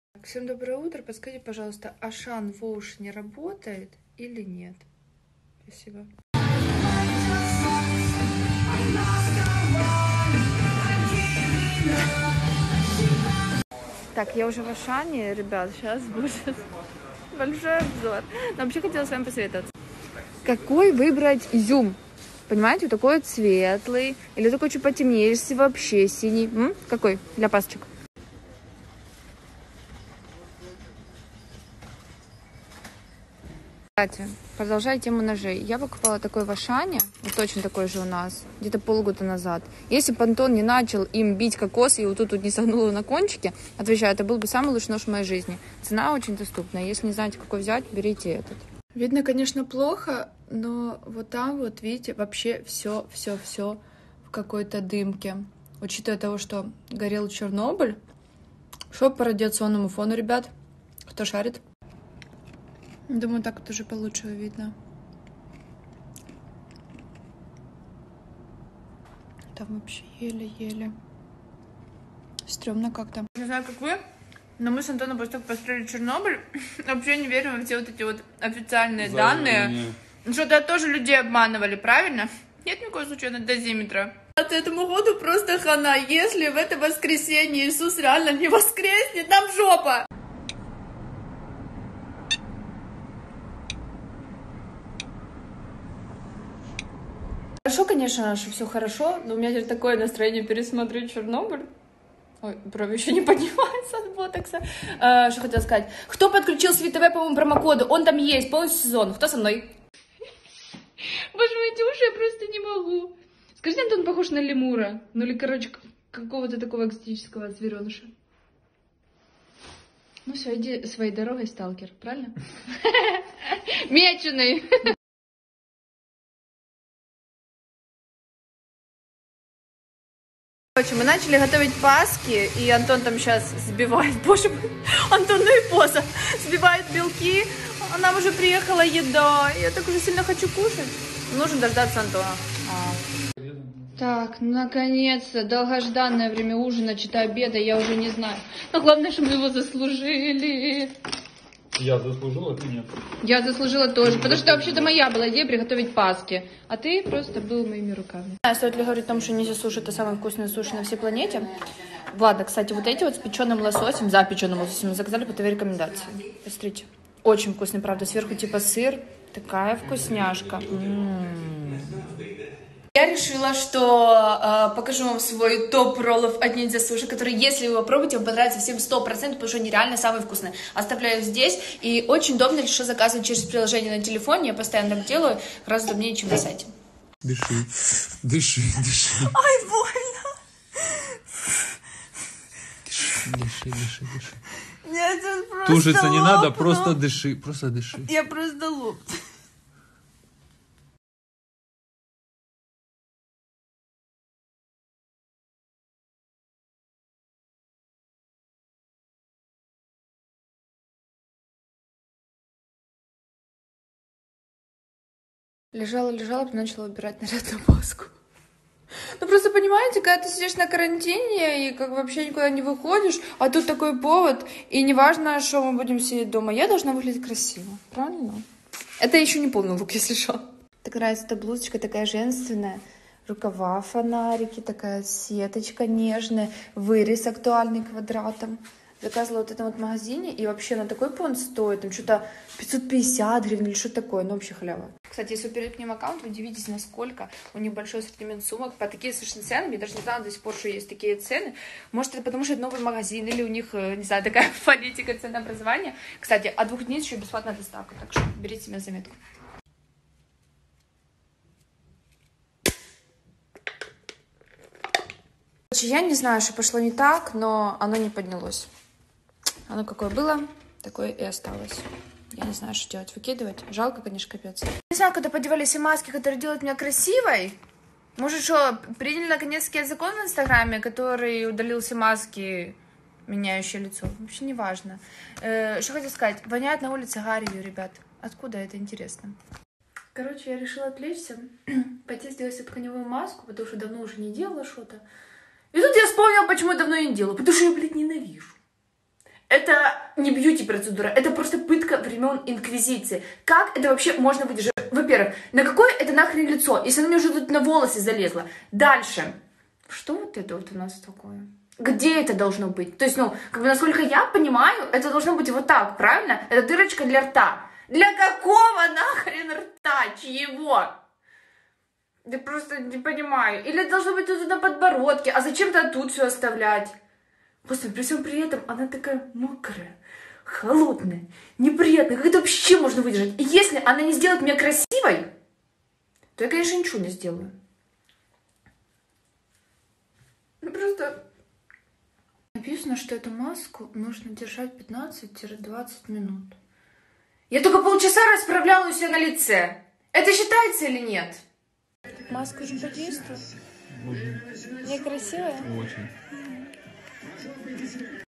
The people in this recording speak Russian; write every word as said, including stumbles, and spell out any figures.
Всем доброе утро. Подскажите, пожалуйста, Ашан Воуш не работает или нет? Спасибо. Так, я уже в Ашане, ребят, сейчас будет большой обзор. Но вообще хотела с вами посоветоваться. Какой выбрать изюм? Понимаете, такой вот светлый или такой чуть потемнее, если вообще синий. М? Какой для пасочек? Кстати, продолжая тему ножей. Я покупала такой в Ашане, вот точно такой же у нас, где-то полгода назад. Если бы Антон не начал им бить кокос и вот тут вот не согнула на кончике, отвечаю, это был бы самый лучший нож в моей жизни. Цена очень доступная. Если не знаете, какой взять, берите этот. Видно, конечно, плохо, но вот там вот, видите, вообще все, все, все в какой-то дымке. Учитывая того, что горел Чернобыль, что по радиационному фону, ребят, кто шарит? Думаю, так тоже получше видно. Там вообще еле-еле. Стрёмно как-то. Не знаю, как вы, но мы с Антоном после того, как построили Чернобыль, вообще не верим во все вот эти вот официальные данные. Что-то тоже людей обманывали, правильно? Нет никакого случая на дозиметра. От этому году просто хана. Если в это воскресенье Иисус реально не воскреснет, нам жопа! Хорошо, конечно, что все хорошо, но у меня теперь такое настроение пересмотреть Чернобыль. Ой, брови еще не поднимаются от ботокса. А, что хотела сказать? Кто подключил с ВТВ, по-моему, промокоды? Он там есть, полностью сезон. Кто со мной? Боже мой, Тюша, я просто не могу. Скажите, Антон похож на лемура. Ну или, короче, какого-то такого экзотического звереныша. Ну все, иди своей дорогой, сталкер, правильно? Меченый. Короче, мы начали готовить паски, и Антон там сейчас сбивает, боже мой, Антон, ну и поза, сбивает белки, а нам уже приехала еда, я так уже сильно хочу кушать, нужно дождаться Антона. А. Так, наконец-то, долгожданное время ужина, читаю обеда, я уже не знаю, но главное, чтобы мы его заслужили. Я заслужила, ты нет. Я заслужила тоже, потому что вообще-то моя была идея приготовить паски, а ты просто был моими руками. Стоит ли говорить о том, что нельзя суши, это самый вкусный суши на всей планете? Ладно, кстати, вот эти вот с печеным лососем, за печеным лососем мы заказали по твоей рекомендации. Посмотрите, очень вкусный, правда, сверху типа сыр, такая вкусняшка. М-м-м. Я решила, что э, покажу вам свой топ роллов от Ниндзя Суши, который, если вы попробуете, вам понравится всем сто процентов, потому что они реально самые вкусные. Оставляю здесь, и очень удобно решила заказывать через приложение на телефоне, я постоянно так делаю, гораздо удобнее, чем на сайте. Дыши, дыши, дыши. Ай, больно! Дыши, дыши, дыши, дыши. Нет, это просто Тужиться не надо, лопну. просто дыши, просто дыши. Я просто лопну. Лежала, лежала, потом начала выбирать нарядную маску. Ну просто понимаете, когда ты сидишь на карантине и как вообще никуда не выходишь, а тут такой повод, и неважно, что мы будем сидеть дома, я должна выглядеть красиво, правильно? Это еще не полный лук, если что. Так нравится эта блузочка, такая женственная, рукава фонарики, такая сеточка нежная, вырез актуальный квадратом. Заказывала вот в этом вот магазине, и вообще на такой понт стоит, там что-то пятьсот пятьдесят гривен или что-то такое, ну вообще халява. Кстати, если вы перейдете к ним аккаунт, вы удивитесь, насколько у них большой ассортимент сумок по такие совершенно цены, я даже не знала до сих пор, что есть такие цены. Может, это потому, что это новый магазин, или у них, не знаю, такая политика ценообразования. Кстати, от двух дней еще бесплатная доставка, так что берите себе на заметку. Я не знаю, что пошло не так, но оно не поднялось. Оно какое было, такое и осталось. Я не знаю, что делать. Выкидывать? Жалко, конечно, капец. Не знаю, куда подевались все маски, которые делают меня красивой. Может, что, приняли наконец-таки закон в Инстаграме, который удалил все маски, меняющие лицо? Вообще не важно. Э, что хотела сказать? Воняет на улице гарью, ребят. Откуда это, интересно? Короче, я решила отвлечься, пойти сделать себе тканевую маску, потому что давно уже не делала что-то. И тут я вспомнила, почему я давно не делала. Потому что я, блядь, ненавижу. Это не бьюти-процедура, это просто пытка времен Инквизиции. Как это вообще можно выдержать? Во-первых, на какое это нахрен лицо, если оно мне уже тут на волосы залезло? Дальше. Что вот это вот у нас такое? Где это должно быть? То есть, ну, как бы, насколько я понимаю, это должно быть вот так, правильно? Это дырочка для рта. Для какого нахрен рта? Чьего? Я просто не понимаю. Или это должно быть тут на подбородке. А зачем-то тут все оставлять? Господи, при всем при этом она такая мокрая, холодная, неприятная. Как это вообще можно выдержать? И если она не сделает меня красивой, то я, конечно, ничего не сделаю. Ну просто... Написано, что эту маску нужно держать пятнадцать-двадцать минут. Я только полчаса расправляла у себя на лице. Это считается или нет? Маска уже подействует? Уже. Некрасивая? Очень.